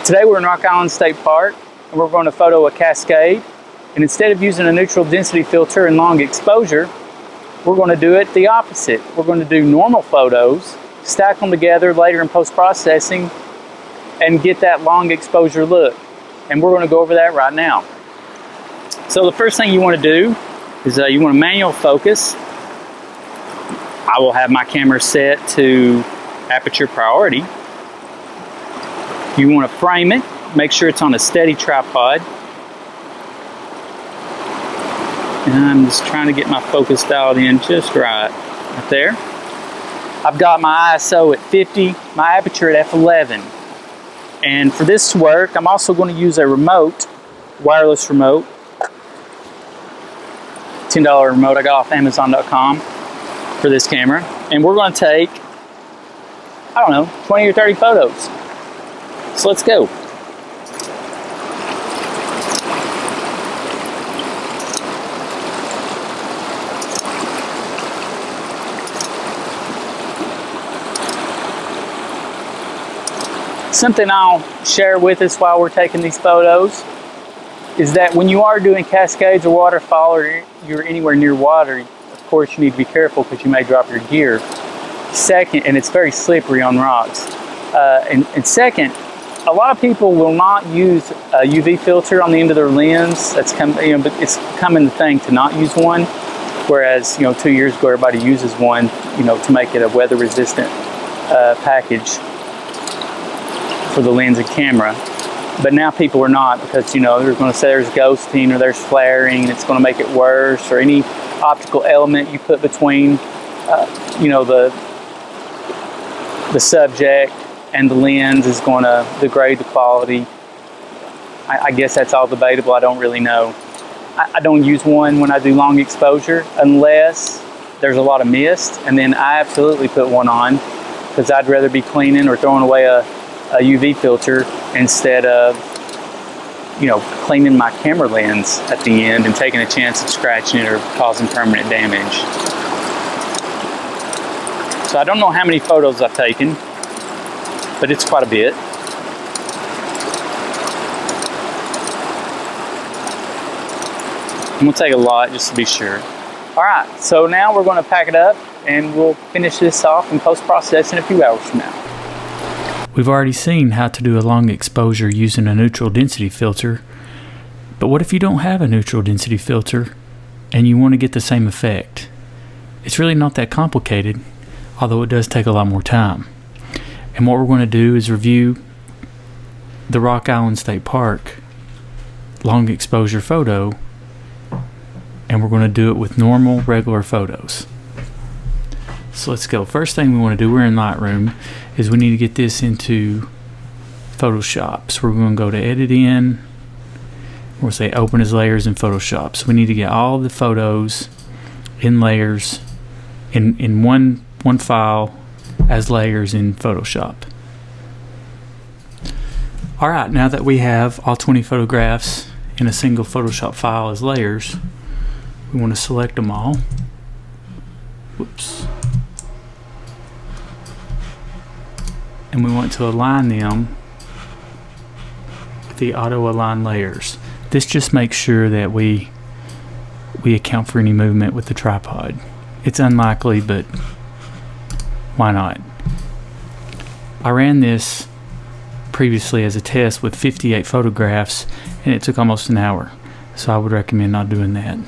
Today we're in Rock Island State Park and we're going to photo a cascade, and instead of using a neutral density filter and long exposure, we're going to do it the opposite. We're going to do normal photos, stack them together later in post-processing, and get that long exposure look. And we're going to go over that right now. So the first thing you want to do is you want to manual focus. I will have my camera set to aperture priority. You want to frame it, make sure it's on a steady tripod. And I'm just trying to get my focus dialed in just right there. I've got my ISO at 50, my aperture at f11. And for this to work, I'm also going to use a remote, wireless remote, $10 remote I got off Amazon.com for this camera. And we're going to take, I don't know, 20 or 30 photos. So let's go. Something I'll share with us while we're taking these photos is that when you are doing cascades or waterfall, or you're anywhere near water, of course you need to be careful because you may drop your gear. Second, and it's very slippery on rocks. And second, a lot of people will not use a UV filter on the end of their lens. That's but it's becoming the thing to not use one. Whereas 2 years ago everybody uses one, to make it a weather-resistant package for the lens and camera. But now people are not, because they're going to say there's ghosting or there's flaring and it's going to make it worse, or any optical element you put between the subject and the lens is going to degrade the quality. I guess that's all debatable. I don't really know. I don't use one when I do long exposure unless there's a lot of mist, and then I absolutely put one on because I'd rather be cleaning or throwing away a UV filter instead of cleaning my camera lens at the end and taking a chance of scratching it or causing permanent damage. So I don't know how many photos I've taken, but it's quite a bit. I'm gonna take a lot just to be sure. All right, so now we're gonna pack it up and we'll finish this off in post-processing a few hours from now. We've already seen how to do a long exposure using a neutral density filter, but what if you don't have a neutral density filter and you want to get the same effect? It's really not that complicated, although it does take a lot more time. And what we're going to do is review the Rock Island State Park long exposure photo, and we're going to do it with normal, regular photos. So let's go. First thing we want to do, we're in Lightroom, is we need to get this into Photoshop. So we're going to go to Edit In. We'll say Open as Layers in Photoshop. So we need to get all the photos in layers in one file as layers in Photoshop. Alright, now that we have all 20 photographs in a single Photoshop file as layers, we want to select them all. Whoops. And we want to align them with the auto align layers. This just makes sure that we account for any movement with the tripod. It's unlikely, but why not? I ran this previously as a test with 58 photographs and it took almost an hour, so I would recommend not doing that.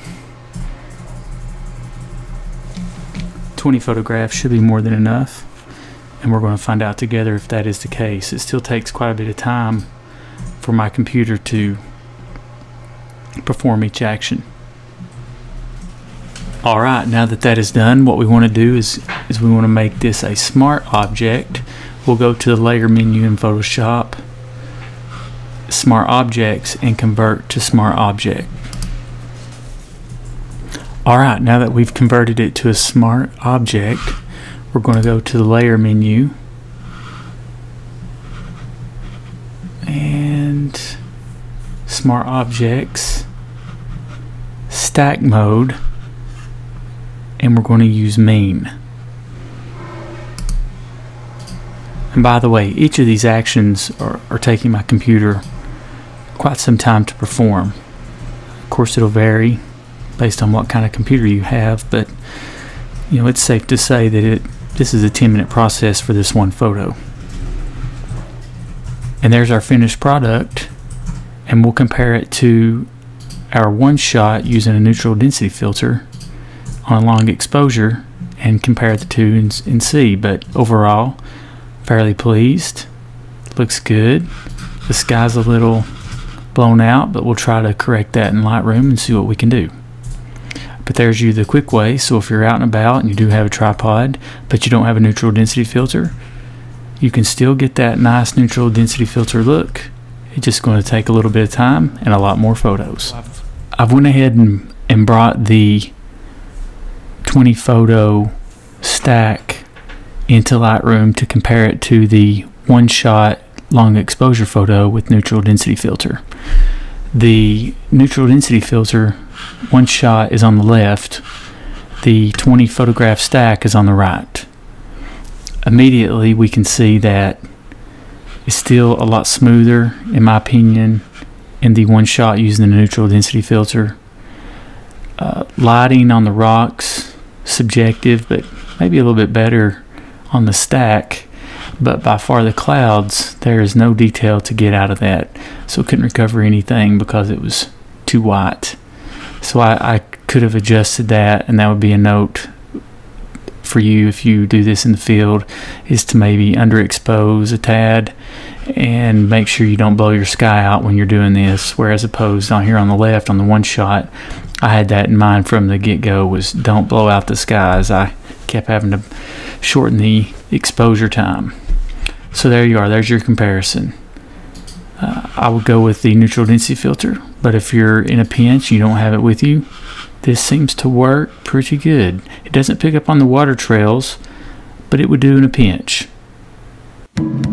20 photographs should be more than enough, and we're going to find out together if that is the case. It still takes quite a bit of time for my computer to perform each action. Alright, now that that is done, what we want to do is we want to make this a smart object. We'll go to the layer menu in Photoshop, Smart Objects, and convert to Smart Object. Alright, now that we've converted it to a smart object, we're going to go to the layer menu and Smart Objects, Stack Mode, and we're going to use Mean. And by the way, each of these actions are taking my computer quite some time to perform. Of course, it'll vary based on what kind of computer you have, but you know, it's safe to say that this is a 10-minute process for this one photo. And there's our finished product, and we'll compare it to our one shot using a neutral density filter on a long exposure and compare the two and see. But overall, fairly pleased. Looks good. The sky's a little blown out, but we'll try to correct that in Lightroom and see what we can do. But there's the quick way. So if you're out and about and you do have a tripod but you don't have a neutral density filter, you can still get that nice neutral density filter look. It's just going to take a little bit of time and a lot more photos. I've went ahead and brought the 20 photo stack into Lightroom to compare it to the one shot long exposure photo with neutral density filter. The neutral density filter one shot is on the left, the 20 photograph stack is on the right. Immediately we can see that it's still a lot smoother, in my opinion, in the one shot using the neutral density filter. Lighting on the rocks, subjective, but maybe a little bit better on the stack, but by far the clouds, there is no detail to get out of that, so couldn't recover anything because it was too white. So I could have adjusted that, and that would be a note for you if you do this in the field, is to maybe underexpose a tad and make sure you don't blow your sky out when you're doing this. Whereas opposed on here on the left on the one shot, I had that in mind from the get-go, was don't blow out the skies. I kept having to shorten the exposure time. So there you are, there's your comparison. I would go with the neutral density filter, but if you're in a pinch, you don't have it with you, this seems to work pretty good. It doesn't pick up on the water trails, but it would do in a pinch.